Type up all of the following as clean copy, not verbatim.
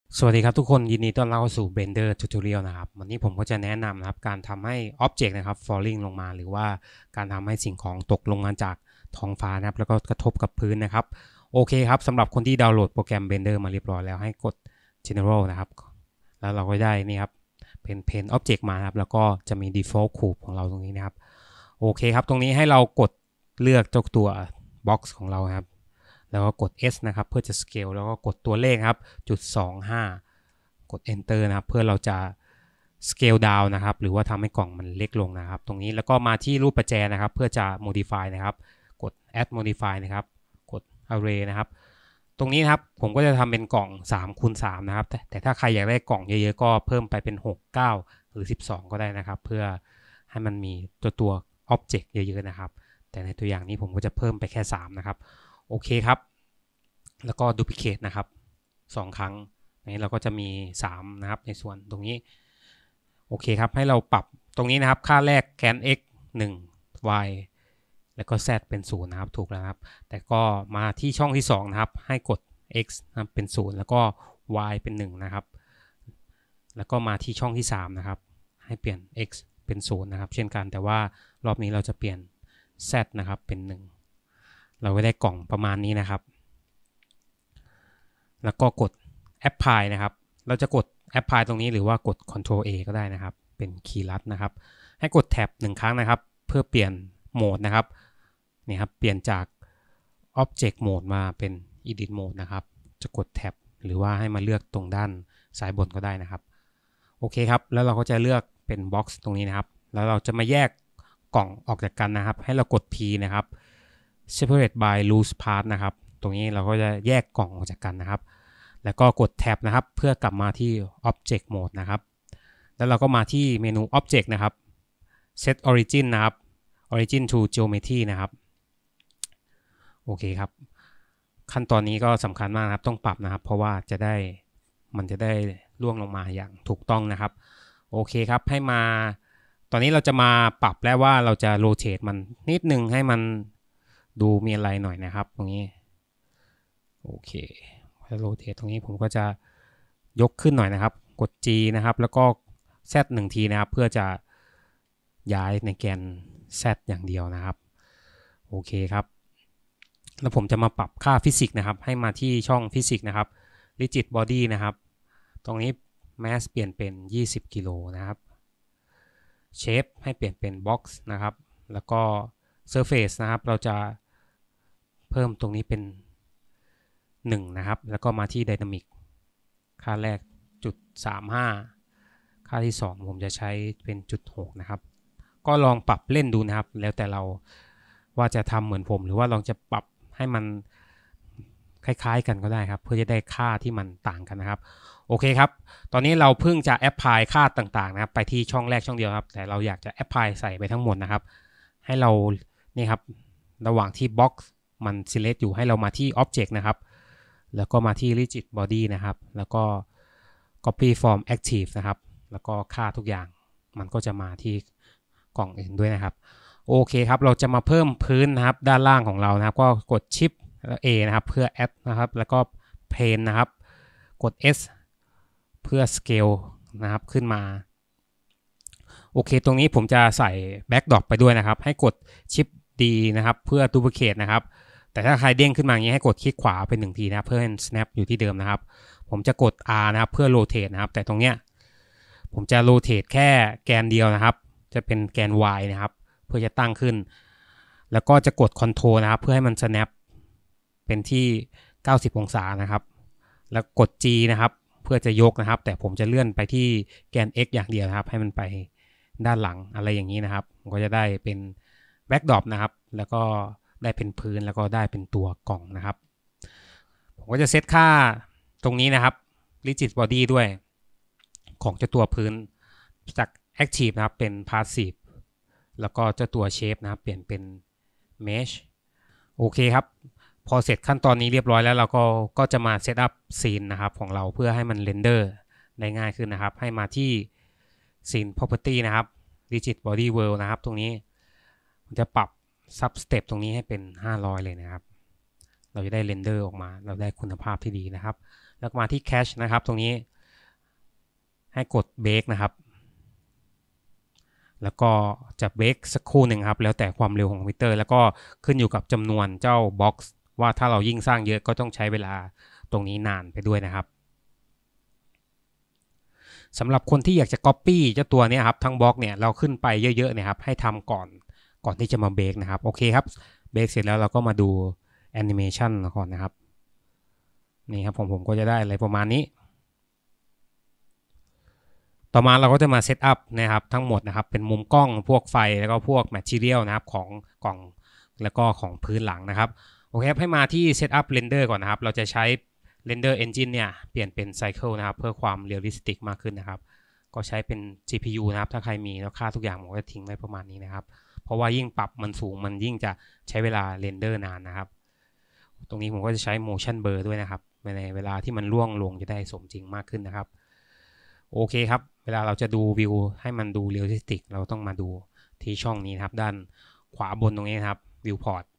สวัสดีครับทุกคนยินดีต้อนรับเข้าสู่ Blender Tutorial นะครับวันนี้ผมก็จะแนะนำนะครับการทำให้ Object นะครับ falling ลงมาหรือว่าการทำให้สิ่งของตกลงมาจากท้องฟ้านะครับแล้วก็กระทบกับพื้นนะครับโอเคครับสำหรับคนที่ดาวน์โหลดโปรแกรม Blender มาเรียบร้อยแล้วให้กด General นะครับแล้วเราก็ได้นี่ครับเป็น Paint Object มาครับแล้วก็จะมี Default Cube ของเราตรงนี้นะครับโอเคครับตรงนี้ให้เรากดเลือกเจ้าตัว Box ของเราครับแล้วก็กด S นะครับเพื่อจะ scale แล้วก็กดตัวเลขครับ0.25กด enter นะครับเพื่อเราจะ scale down นะครับหรือว่าทำให้กล่องมันเล็กลงนะครับตรงนี้แล้วก็มาที่รูปประแจนะครับเพื่อจะ modify นะครับกด add modify นะครับกด array นะครับตรงนี้นะครับผมก็จะทำเป็นกล่อง3คูณ3นะครับแต่ถ้าใครอยากได้กล่องเยอะๆก็เพิ่มไปเป็น6 9หรือ12ก็ได้นะครับเพื่อให้มันมีตัว object เยอะๆนะครับแต่ในตัวอย่างนี้ผมก็จะเพิ่มไปแค่3นะครับโอเคครับแล้วก็ duplicate นะครับ2ครั้งนี้เราก็จะมี3นะครับในส่วนตรงนี้โอเคครับให้เราปรับตรงนี้นะครับค่าแรกแกน x 1 y แล้วก็ z เป็น0นะครับถูกแล้วครับแต่ก็มาที่ช่องที่2นะครับให้กด x นะเป็น0แล้วก็ y เป็น1นะครับแล้วก็มาที่ช่องที่3นะครับให้เปลี่ยน x เป็น0นะครับเช่นกันแต่ว่ารอบนี้เราจะเปลี่ยน z นะครับเป็น1เราก็ได้กล่องประมาณนี้นะครับแล้วก็กด apply นะครับเราจะกด apply ตรงนี้หรือว่ากด Ctrl A ก็ได้นะครับเป็นคีย์ลัดนะครับให้กดแท็บ1ครั้งนะครับเพื่อเปลี่ยนโหมดนะครับนี่ครับเปลี่ยนจาก Object Mode มาเป็น Edit Mode นะครับจะกดแท็บหรือว่าให้มาเลือกตรงด้านซ้ายบนก็ได้นะครับโอเคครับแล้วเราก็จะเลือกเป็น Box ตรงนี้นะครับแล้วเราจะมาแยกกล่องออกจากกันนะครับให้เรากด P นะครับ Separate by Loose Part นะครับตรงนี้เราก็จะแยกกล่องออกจากกันนะครับแล้วก็กดแท็บนะครับเพื่อกลับมาที่ Object Mode นะครับแล้วเราก็มาที่เมนู Object นะครับ Set Origin นะครับ Origin to Geometry นะครับโอเคครับขั้นตอนนี้ก็สำคัญมากนะครับต้องปรับนะครับเพราะว่ามันจะได้ล่วงลงมาอย่างถูกต้องนะครับโอเคครับให้มาตอนนี้เราจะมาปรับแล้วว่าเราจะโรเตทมันนิดนึงให้มันดูมีอะไรหน่อยนะครับตรงนี้โอเคโรเตทตรงนี้ผมก็จะยกขึ้นหน่อยนะครับกด G นะครับแล้วก็ Z 1ทีนะครับเพื่อจะย้ายในแกน Z อย่างเดียวนะครับโอเคครับแล้วผมจะมาปรับค่าฟิสิกส์นะครับให้มาที่ช่องฟิสิกส์นะครับ rigid body นะครับตรงนี้ mass เปลี่ยนเป็น20กิโลนะครับ shape ให้เปลี่ยนเป็น box นะครับแล้วก็ surface นะครับเราจะเพิ่มตรงนี้เป็น1นะครับแล้วก็มาที่ dynamic ค่าแรกจุด35ค่าที่2ผมจะใช้เป็นจุด6นะครับก็ลองปรับเล่นดูนะครับแล้วแต่เราว่าจะทำเหมือนผมหรือว่าลองจะปรับให้มันคล้ายๆกันก็ได้ครับเพื่อจะได้ค่าที่มันต่างกันนะครับโอเคครับตอนนี้เราเพิ่งจะแอพพลายค่าต่างๆนะครับไปที่ช่องแรกช่องเดียวครับแต่เราอยากจะแอพพลายใส่ไปทั้งหมดนะครับให้เรานี่ครับระหว่างที่ box มัน select อยู่ให้เรามาที่ object นะครับแล้วก็มาที่ rigid body นะครับแล้วก็ copy from active นะครับแล้วก็ค่าทุกอย่างมันก็จะมาที่กล่องอื่นด้วยนะครับโอเคครับเราจะมาเพิ่มพื้นนะครับด้านล่างของเรานะครับก็กด shift แล้ว A นะครับเพื่อ add นะครับแล้วก็ plane นะครับกด S เพื่อ scale นะครับขึ้นมาโอเคตรงนี้ผมจะใส่ backdrop ไปด้วยนะครับให้กด shift D นะครับเพื่อ duplicate นะครับแต่ถ้าใครเด้งขึ้นมาอย่างนี้ให้กดคลิกขวาเป็น1ทีนะครับเพื่อให้ snap อยู่ที่เดิมนะครับผมจะกด R นะครับเพื่อ rotate นะครับแต่ตรงเนี้ยผมจะ rotate แค่แกนเดียวนะครับจะเป็นแกน Y นะครับเพื่อจะตั้งขึ้นแล้วก็จะกด Ctrl นะครับเพื่อให้มัน snap เป็นที่90องศานะครับแล้วกด G นะครับเพื่อจะยกนะครับแต่ผมจะเลื่อนไปที่แกน X อย่างเดียวนะครับให้มันไปด้านหลังอะไรอย่างนี้นะครับก็จะได้เป็นแบ็กดรอปนะครับแล้วก็ได้เป็นพื้นแล้วก็ได้เป็นตัวกล่องนะครับผมก็จะเซตค่าตรงนี้นะครับ rigid body ด้วยของเจ้าตัวพื้นจาก active นะครับเป็น passive แล้วก็เจ้าตัว shape นะครับเปลี่ยนเป็น mesh โอเคครับพอเสร็จขั้นตอนนี้เรียบร้อยแล้วเราก็จะมาเซตอัพซีนนะครับของเราเพื่อให้มันเรนเดอร์ได้ง่ายขึ้นนะครับให้มาที่ซีน property นะครับ rigid body world นะครับตรงนี้มันจะปรับ sub step ตรงนี้ให้เป็น500เลยนะครับเราจะได้เรนเดอร์ออกมาเราได้คุณภาพที่ดีนะครับแล้วมาที่แคชนะครับตรงนี้ให้กดเบรกนะครับแล้วก็จะเบรกสักครู่หนึ่งครับแล้วแต่ความเร็วของคอมพิวเตอร์แล้วก็ขึ้นอยู่กับจำนวนเจ้าบ็อกซ์ว่าถ้าเรายิ่งสร้างเยอะก็ต้องใช้เวลาตรงนี้นานไปด้วยนะครับสำหรับคนที่อยากจะ Copy เจ้าตัวนี้ครับทั้งบล็อกเนี่ยเราขึ้นไปเยอะๆเนี่ยครับให้ทำก่อนที่จะมาเบรกนะครับโอเคครับเบรกเสร็จแล้วเราก็มาดูแอนิเมชันก่อนนะครับนี่ครับผมก็จะได้อะไรประมาณนี้ต่อมาเราก็จะมาเซตอัพนะครับทั้งหมดนะครับเป็นมุมกล้องพวกไฟแล้วก็พวกแมททีเรียลนะครับของกล่องแล้วก็ของพื้นหลังนะครับโอเคให้มาที่เซตอัพเรนเดอร์ก่อนนะครับเราจะใช้เรนเดอร์เอนจินเนี่ยเปลี่ยนเป็นไซเคิลนะครับเพื่อความเรียลลิสติกมากขึ้นนะครับก็ใช้เป็น GPU นะครับถ้าใครมีแล้วค่าทุกอย่างผมก็ทิ้งไว้ประมาณนี้นะครับเพราะว่ายิ่งปรับมันสูงมันยิ่งจะใช้เวลาเรนเดอร์นานนะครับตรงนี้ผมก็จะใช้ motion blur ด้วยนะครับในเวลาที่มันล่วงลงจะได้สมจริงมากขึ้นนะครับโอเคครับเวลาเราจะดูวิวให้มันดูเรียลลิสติกเราต้องมาดูที่ช่องนี้นะครับด้านขวาบนตรงนี้นะครับวิวพอร์ต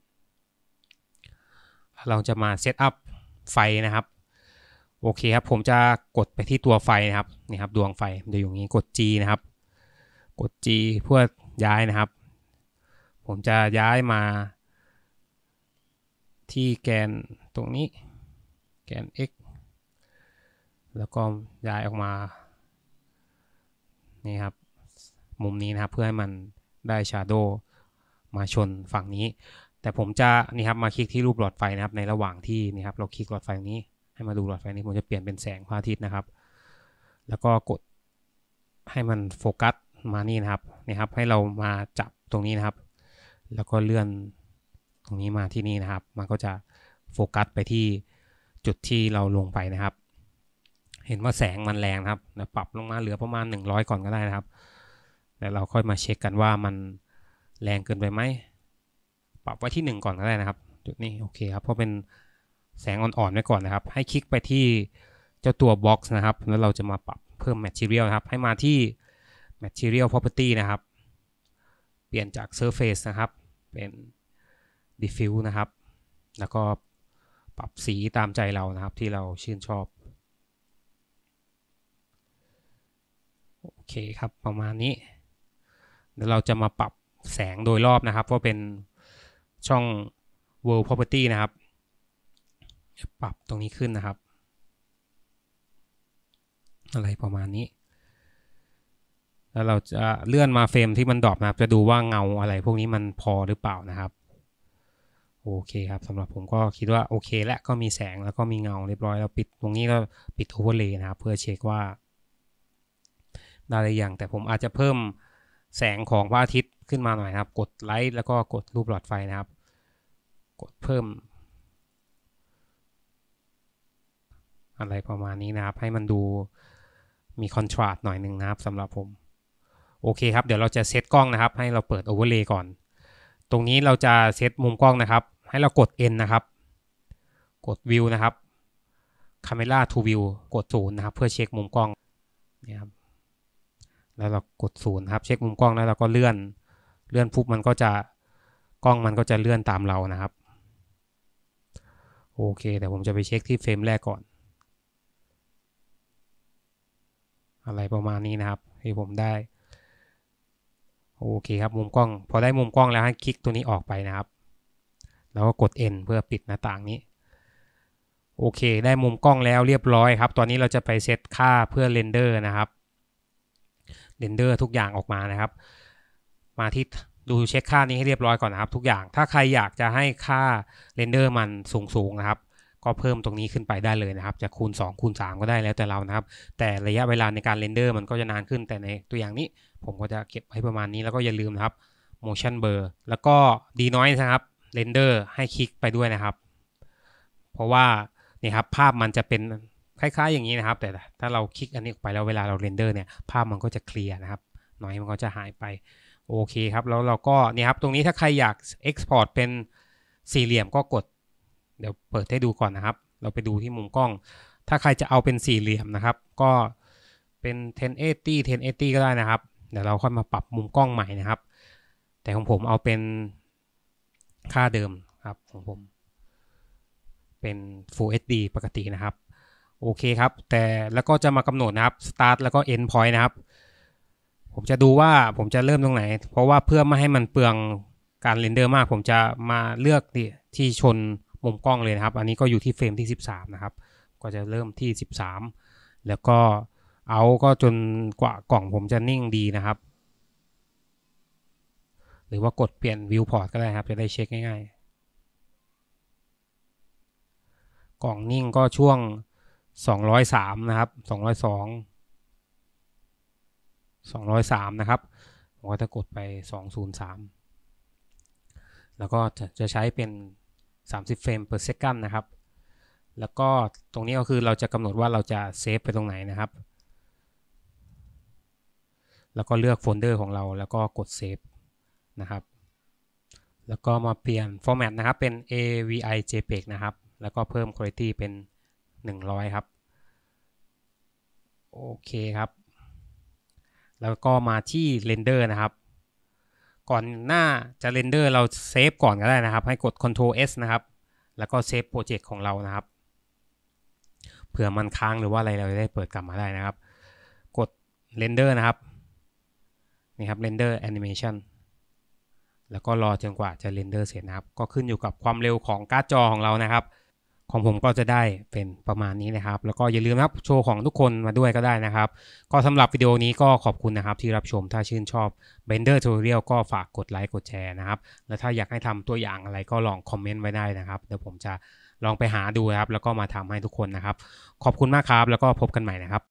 เราจะมาเซตอัพไฟนะครับโอเคครับผมจะกดไปที่ตัวไฟนะครับนี่ครับดวงไฟจะอยู่อย่างนี้กด G นะครับกด G เพื่อย้ายนะครับผมจะย้ายมาที่แกนตรงนี้แกน x แล้วก็ย้ายออกมานี่ครับมุมนี้นะครับเพื่อให้มันได้ Shadow มาชนฝั่งนี้แต่ผมจะนี่ครับมาคลิกที่รูปหลอดไฟนะครับในระหว่างที่นี่ครับเราคลิกหลอดไฟนี้ให้มาดูหลอดไฟนี้ผมจะเปลี่ยนเป็นแสงพระอาทิตย์นะครับแล้วก็กดให้มันโฟกัสมานี่นะครับนี่ครับให้เรามาจับตรงนี้นะครับแล้วก็เลื่อนตรงนี้มาที่นี่นะครับมันก็จะโฟกัสไปที่จุดที่เราลงไปนะครับเห็นว่าแสงมันแรงนะครับปรับลงมาเหลือประมาณ100ก่อนก็ได้นะครับแล้วเราค่อยมาเช็คกันว่ามันแรงเกินไปไหมปรับไว้ที่1ก่อนก็ได้นะครับจุดนี้โอเคครับเพราะเป็นแสงอ่อนๆไว้ก่อนนะครับให้คลิกไปที่เจ้าตัว box นะครับแล้วเราจะมาปรับเพิ่ม material นะครับให้มาที่ material property นะครับเปลี่ยนจาก surface นะครับเป็น diffuse นะครับแล้วก็ปรับสีตามใจเรานะครับที่เราชื่นชอบโอเคครับประมาณนี้เดี๋ยวเราจะมาปรับแสงโดยรอบนะครับว่าเป็นช่อง world property นะครับปรับตรงนี้ขึ้นนะครับอะไรประมาณนี้แล้วเราจะเลื่อนมาเฟรมที่มันดรอปนะครับจะดูว่าเงาอะไรพวกนี้มันพอหรือเปล่านะครับโอเคครับสำหรับผมก็คิดว่าโอเคและก็มีแสงแล้วก็มีเงาเรียบร้อยแล้วปิดตรงนี้ก็ปิดโอเวอร์เลย์นะครับเพื่อเช็คว่าได้หรือยังแต่ผมอาจจะเพิ่มแสงของพระอาทิตย์ขึ้นมาหน่อยครับกดไลท์แล้วก็กดรูปหลอดไฟนะครับกดเพิ่มอะไรประมาณนี้นะครับให้มันดูมีคอนทราสต์หน่อยนึงนะครับสำหรับผมโอเคครับเดี๋ยวเราจะเซตกล้องนะครับให้เราเปิดโอเวอร์เลย์ก่อนตรงนี้เราจะเซตมุมกล้องนะครับให้เรากด N นะครับกด View นะครับ Camera to View กด0นะครับเพื่อเช็คมุมกล้องนี่ครับแล้วเรากด0ครับเช็คมุมกล้องแล้วเราก็เลื่อนปุ๊บมันก็จะกล้องมันก็จะเลื่อนตามเรานะครับโอเคแต่ผมจะไปเช็คที่เฟรมแรกก่อนอะไรประมาณนี้นะครับที่ผมได้โอเคครับมุมกล้องพอได้มุมกล้องแล้วให้คลิกตัวนี้ออกไปนะครับแล้วก็กด N เพื่อปิดหน้าต่างนี้โอเคได้มุมกล้องแล้วเรียบร้อยครับตอนนี้เราจะไปเซตค่าเพื่อเรนเดอร์นะครับเรนเดอร์ทุกอย่างออกมานะครับมาที่ดูเช็คค่านี้ให้เรียบร้อยก่อนนะครับทุกอย่างถ้าใครอยากจะให้ค่าเรนเดอร์มันสูงนะครับก็เพิ่มตรงนี้ขึ้นไปได้เลยนะครับจะคูณ2คูณ3ก็ได้แล้วแต่เรานะครับแต่ระยะเวลาในการเรนเดอร์มันก็จะนานขึ้นแต่ในตัวอย่างนี้ผมก็จะเก็บไว้ประมาณนี้แล้วก็อย่าลืมนะครับ motion blur แล้วก็ denoise นะครับเรนเดอร์ให้คลิกไปด้วยนะครับเพราะว่านี่ครับภาพมันจะเป็นคล้ายๆอย่างนี้นะครับแต่ถ้าเราคลิกอันนี้ออกไปแล้วเวลาเราเรนเดอร์เนี่ยภาพมันก็จะเคลียร์นะครับน้อยมันก็จะหายไปโอเคครับแล้วเราก็นี่ครับตรงนี้ถ้าใครอยาก export เป็นสี่เหลี่ยมก็กดเดี๋ยวเปิดให้ดูก่อนนะครับเราไปดูที่มุมกล้องถ้าใครจะเอาเป็นสี่เหลี่ยมนะครับก็เป็น1080 ก็ได้นะครับเดี๋ยวเราค่อยมาปรับมุมกล้องใหม่นะครับแต่ของผมเอาเป็นค่าเดิมครับของผมเป็น Full HD ปกตินะครับโอเคครับแต่แล้วก็จะมากำหนดนะครับ start แล้วก็ end point นะครับผมจะดูว่าผมจะเริ่มตรงไหนเพราะว่าเพื่อไม่ให้มันเปลืองการเรนเดอร์มากผมจะมาเลือกที่ชนมุมกล้องเลยนะครับอันนี้ก็อยู่ที่เฟรมที่13นะครับก็จะเริ่มที่13แล้วก็เอาก็จนกว่ากล่องผมจะนิ่งดีนะครับหรือว่ากดเปลี่ยน viewport ก็ได้ครับจะได้เช็คง่ายๆกล่องนิ่งก็ช่วง203นะครับ202 203นะครับผมก็จะกดไป203แล้วก็จะใช้เป็น30เฟรม per second นะครับแล้วก็ตรงนี้ก็คือเราจะกำหนดว่าเราจะเซฟไปตรงไหนนะครับแล้วก็เลือกโฟลเดอร์ของเราแล้วก็กดเซฟนะครับแล้วก็มาเปลี่ยน format นะครับเป็น AVI JPEG นะครับแล้วก็เพิ่ม quality เป็น100ครับโอเคครับแล้วก็มาที่ render นะครับก่อนหน้าจะ render เราเซฟก่อนก็ได้นะครับให้กด Ctrl S นะครับแล้วก็เซฟโปรเจกต์ของเรานะครับเผื่อมันค้างหรือว่าอะไรเราจะได้เปิดกลับมาได้นะครับกด render นะครับนี่ครับ render animation แล้วก็รอจนกว่าจะเรนเดอร์เสร็จนะครับก็ขึ้นอยู่กับความเร็วของการ์ดจอของเรานะครับของผมก็จะได้เป็นประมาณนี้นะครับแล้วก็อย่าลืมนะครับโชว์ของทุกคนมาด้วยก็ได้นะครับก็สำหรับวิดีโอนี้ก็ขอบคุณนะครับที่รับชมถ้าชื่นชอบ Blender Tutorial ก็ฝากกดไลค์กดแชร์นะครับแล้วถ้าอยากให้ทำตัวอย่างอะไรก็ลองคอมเมนต์ไว้ได้นะครับเดี๋ยวผมจะลองไปหาดูนะครับแล้วก็มาทำให้ทุกคนนะครับขอบคุณมากครับแล้วก็พบกันใหม่นะครับ